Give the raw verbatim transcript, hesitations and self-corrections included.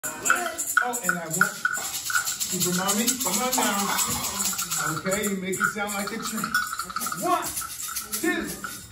Oh, and I want Super Mommy, come on now. Okay, you make it sound like a train. One, two.